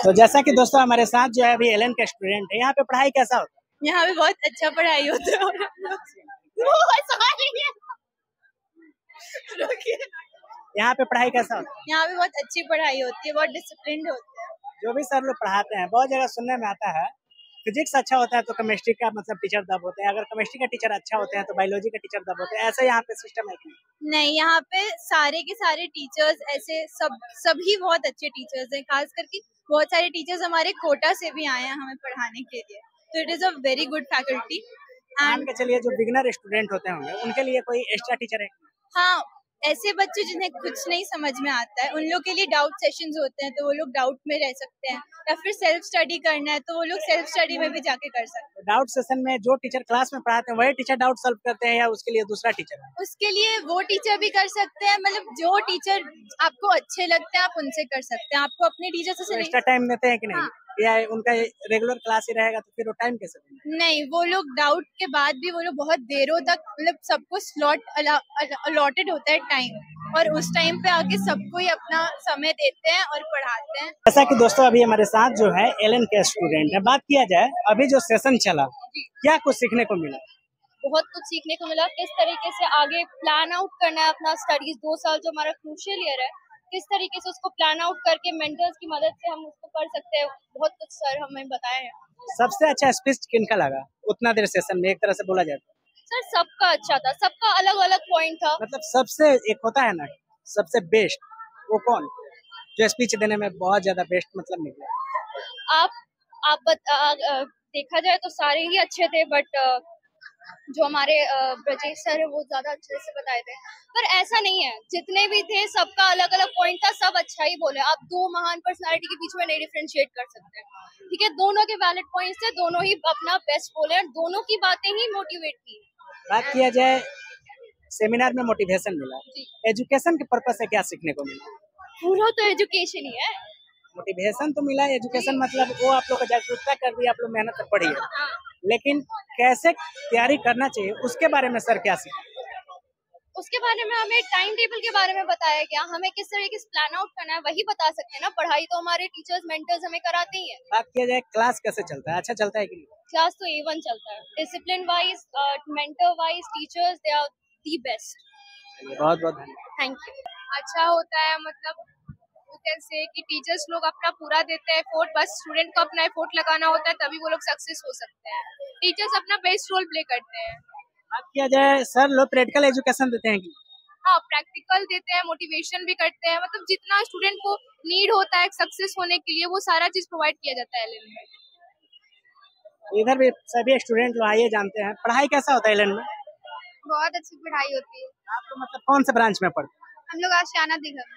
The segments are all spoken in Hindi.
तो जैसा कि दोस्तों हमारे साथ जो है अभी एलन का स्टूडेंट है, यहाँ पे पढ़ाई कैसा होता है? यहाँ पे बहुत अच्छा पढ़ाई होता है। यहाँ पे पढ़ाई कैसा होता है? यहाँ पे बहुत अच्छी पढ़ाई होती है, बहुत डिसिप्लिन्ड होते हैं। जो भी सर लोग पढ़ाते हैं, बहुत जगह सुनने में आता है फिजिक्स अच्छा होता है तो केमिस्ट्री का मतलब टीचर दब होते हैं, अगर केमिस्ट्री का टीचर अच्छा होते हैं तो बायोलॉजी का टीचर दब होते हैं। ऐसा यहाँ पे सिस्टम है कि नहीं, यहाँ पे सारे के सारे टीचर्स ऐसे सभी बहुत अच्छे टीचर्स हैं। खास करके बहुत सारे टीचर्स हमारे कोटा से भी आए हैं हमें पढ़ाने के लिए, तो it is a very good faculty. मान के चलिए जो बिगिनर स्टूडेंट होते होंगे उनके लिए कोई एक्स्ट्रा टीचर है? हाँ, ऐसे बच्चे जिन्हें कुछ नहीं समझ में आता है उन लोग के लिए डाउट सेशंस होते हैं, तो वो लोग डाउट में रह सकते हैं, या फिर सेल्फ स्टडी करना है तो वो लोग सेल्फ स्टडी में भी जाके कर सकते हैं। डाउट सेशन में जो टीचर क्लास में पढ़ाते हैं वही टीचर डाउट सॉल्व करते हैं या उसके लिए दूसरा टीचर है? उसके लिए वो टीचर भी कर सकते हैं, मतलब जो टीचर आपको अच्छे लगते हैं आप उनसे कर सकते हैं। आपको अपने टीचर से एक्स्ट्रा टाइम देते हैं कि नहीं? हाँ। या उनका रेगुलर क्लास ही रहेगा तो फिर वो टाइम कैसे देंगे? नहीं, वो लोग डाउट के बाद भी वो लोग बहुत देरों तक, मतलब सबको स्लॉट अलॉटेड होता है टाइम, और उस टाइम पे आके सबको ही अपना समय देते हैं और पढ़ाते हैं। जैसा कि दोस्तों अभी हमारे साथ जो है एलन के स्टूडेंट है, बात किया जाए अभी जो सेशन चला क्या कुछ सीखने को मिला? बहुत कुछ सीखने को मिला, किस तरीके से आगे प्लान आउट करना है अपना स्टडीज। 2 साल जो हमारा क्रूशियल ईयर है, किस तरीके से उसको प्लान आउट करके मेंटर्स की मदद से हम उसको कर सकते हैं, बहुत कुछ सर हमें बताए हैं। सबसे अच्छा स्पीच किनका लगा उतना देर सेशन में, एक तरह से बोला जाए तो? सर सबका अच्छा था, सबका अलग अलग पॉइंट था। मतलब सबसे एक होता है ना सबसे बेस्ट, वो कौन जो स्पीच देने में बहुत ज्यादा बेस्ट मतलब निकला? देखा जाए तो सारे ही अच्छे थे, बट जो हमारे ब्रजेश सर है वो ज्यादा अच्छे से बताए थे। पर ऐसा नहीं है, जितने भी थे सबका अलग अलग पॉइंट था, सब अच्छा ही बोले। आप दो महान पर्सनालिटी के बीच में नहीं डिफरेंशिएट कर सकते, ठीक है? दोनों के वैलिड पॉइंट्स थे, दोनों ही अपना बेस्ट बोले और दोनों की बातें ही मोटिवेट की। बात किया जाए सेमिनार में मोटिवेशन मिला, एजुकेशन के पर्पज से क्या सीखने को मिला? पूरा तो एजुकेशन ही है। मोटिवेशन तो मिला, एजुकेशन मतलब वो आप लोग को जागरूकता कर दी, आप लोग मेहनत कर पड़ी है, लेकिन कैसे तैयारी करना चाहिए उसके बारे में सर क्या सीखा? उसके बारे में हमें टाइम टेबल के बारे में बताया गया, हमें किस तरीके से प्लान आउट करना है, वही बता सकते हैं ना। पढ़ाई तो हमारे टीचर्स मेंटर्स हमें कराते ही है। बात किया जाए क्लास कैसे चलता है, अच्छा चलता है कि नहीं? क्लास तो A1 चलता है, discipline wise, mentor wise, teachers they are the best. बहुत बहुत धन्यवाद। Thank you. अच्छा होता है, मतलब यू कैन से कि टीचर्स लोग अपना पूरा देते हैं एफोर्ट, बस स्टूडेंट को अपना एफोर्ट लगाना होता है, तभी वो लोग सक्सेस हो सकते हैं। टीचर्स अपना बेस्ट रोल प्ले करते हैं। बात किया जाए सर लोग प्रैक्टिकल एजुकेशन देते हैं कि? हाँ, प्रैक्टिकल देते हैं, मोटिवेशन भी करते हैं, मतलब जितना स्टूडेंट को नीड होता है सक्सेस होने के लिए वो सारा चीज प्रोवाइड किया जाता है एलन में। इधर भी सभी स्टूडेंट लोग आइए जानते हैं पढ़ाई कैसा होता है एलन में? बहुत अच्छी पढ़ाई होती है। आप लोग मतलब कौन से ब्रांच में पढ़ते हैं? हम लोग आशियाना दिखा।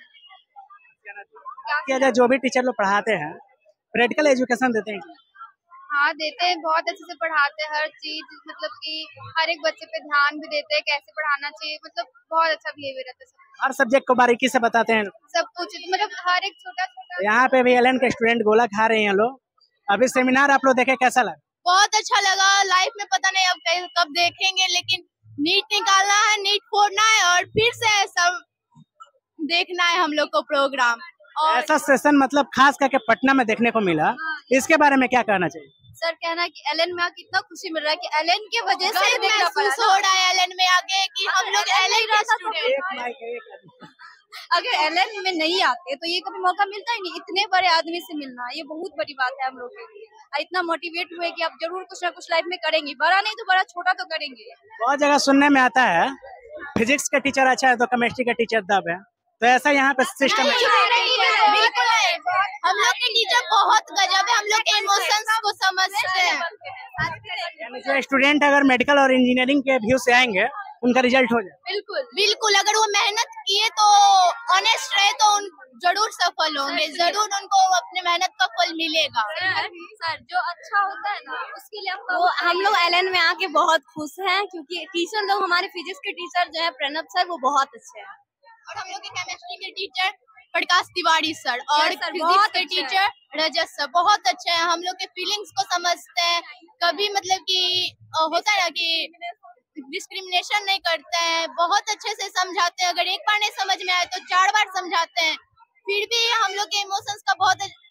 बात किया जाए जो भी टीचर लोग पढ़ाते हैं प्रैक्टिकल एजुकेशन देते हैं कि? हाँ, देते हैं, बहुत अच्छे से पढ़ाते हैं हर चीज, मतलब कि हर एक बच्चे पे ध्यान भी देते हैं, कैसे पढ़ाना चाहिए, मतलब बहुत अच्छा बिहेवियर रहता है। हर सब्जेक्ट को बारीकी से बताते हैं सब कुछ, मतलब हर एक छोटा छोटा। यहाँ पे भी एलन के स्टूडेंट गोला खा रहे हैं लोग। अभी सेमिनार आप लोग देखे, कैसा लगा? बहुत अच्छा लगा। लाइफ में पता नहीं अब कब देखेंगे, लेकिन नीट निकालना है, नीट फोड़ना है और फिर से सब देखना है हम लोग को प्रोग्राम। और ऐसा सेशन मतलब खास करके पटना में देखने को मिला, इसके बारे में क्या कहना चाहिए? सर कहना है कि एलन में आके इतना खुशी मिल रहा है कि एलन के वजह से महसूस हो रहा है एलन में आके कि हम लोग एलन का स्टूडेंट। अगर एलन में नहीं आते तो ये कभी मौका मिलता ही नहीं, इतने बड़े आदमी से मिलना ये बहुत बड़ी बात है हम लोग के लिए। इतना मोटिवेट हुए कि आप जरूर कुछ ना कुछ लाइफ में करेंगे, बड़ा नहीं तो बड़ा छोटा तो करेंगे। बहुत जगह सुनने में आता है फिजिक्स का टीचर अच्छा है तो केमिस्ट्री का टीचर दब है, तो ऐसा यहाँ पे सिस्टम है? बिल्कुल है, हम लोग के टीचर बहुत गजब है, हम लोग के इमोशंस को समझते हैं। जो स्टूडेंट अगर मेडिकल और इंजीनियरिंग के व्यू से आएंगे उनका रिजल्ट हो जाए? बिल्कुल बिल्कुल, अगर वो मेहनत किए तो ऑनेस्ट रहे तो जरूर सफल होंगे, जरूर उनको अपने मेहनत का फल मिलेगा। सर जो अच्छा होता है ना उसके लिए हम लोग एलन में आके बहुत खुश हैं, क्योंकि टीचर लोग हमारे फिजिक्स के टीचर जो है प्रणब सर वो बहुत अच्छे हैं, और हम लोग के केमिस्ट्री के टीचर प्रकाश तिवारी सर और फिजिक्स के टीचर रजत सर बहुत अच्छे हैं। हम लोग के फीलिंग्स को समझते हैं, कभी मतलब कि होता है ना कि डिस्क्रिमिनेशन नहीं करते हैं, बहुत अच्छे से समझाते हैं। अगर एक बार नहीं समझ में आए तो 4 बार समझाते हैं, फिर भी हम लोग के इमोशंस का बहुत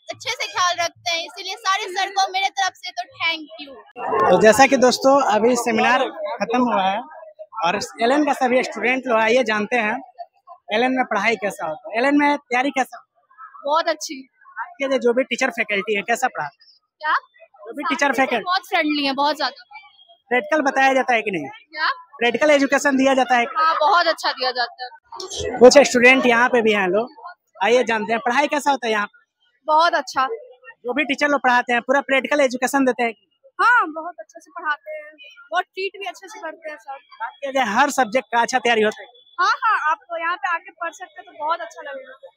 अच्छे से ख्याल रखते हैं, इसीलिए सारे सर को मेरे तरफ से तो थैंक यू। तो जैसा कि दोस्तों अभी सेमिनार खत्म हुआ है और एलएन का सभी स्टूडेंट लोग आइए जानते हैं एलएन में पढ़ाई कैसा होता है, एलएन में तैयारी कैसा होता है? बहुत अच्छी। आपके जो भी टीचर फैकल्टी है कैसा पढ़ाते हैं? क्या? जो भी टीचर फैकल्टी बहुत फ्रेंडली है, बहुत ज्यादा। प्रैक्टिकल बताया जाता है कि नहीं? क्या? प्रैक्टिकल एजुकेशन दिया जाता है? हाँ, बहुत अच्छा दिया जाता है। कुछ स्टूडेंट यहाँ पे भी हैं लोग, आइए जानते हैं पढ़ाई कैसा होता है यहाँ पे? बहुत अच्छा। जो भी टीचर लोग पढ़ाते हैं पूरा प्रैक्टिकल एजुकेशन देते हैं? हाँ, बहुत अच्छे से पढ़ाते हैं, बहुत ट्रीट भी अच्छे से करते हैं सर। बात किया जाए हर सब्जेक्ट का अच्छा तैयारी होता है? हाँ हाँ, आप तो यहाँ पे आके पढ़ सकते हैं तो बहुत अच्छा लगेगा।